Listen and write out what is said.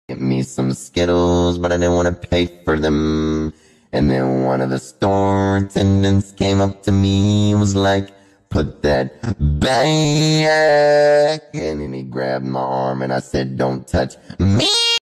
get me some Skittles, but I didn't want to pay for them. And then one of the store attendants came up to me and was like, put that back. And then he grabbed my arm and I said, don't touch me.